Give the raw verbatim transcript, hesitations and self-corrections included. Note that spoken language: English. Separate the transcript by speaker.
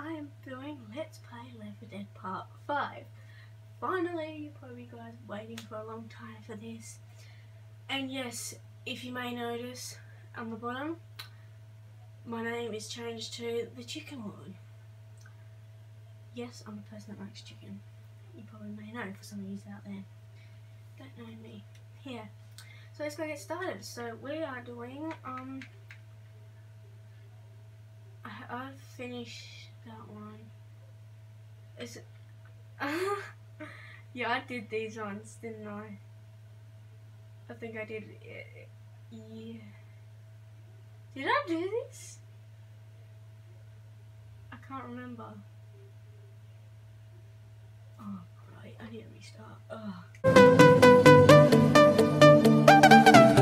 Speaker 1: I am doing Let's Play Left four Dead Part five. Finally, you probably guys waiting for a long time for this. And yes, if you may notice on the bottom, my name is changed to the Chicken Woman. Yes, I'm a person that likes chicken. You probably may know for some of you out there. Don't know me. Here. So let's go get started. So we are doing, um, I, I've finished that one. Is it, yeah, I did these ones, didn't I? I think I did, yeah. Did I do this? I can't remember. Oh, right, I need to restart. Ugh.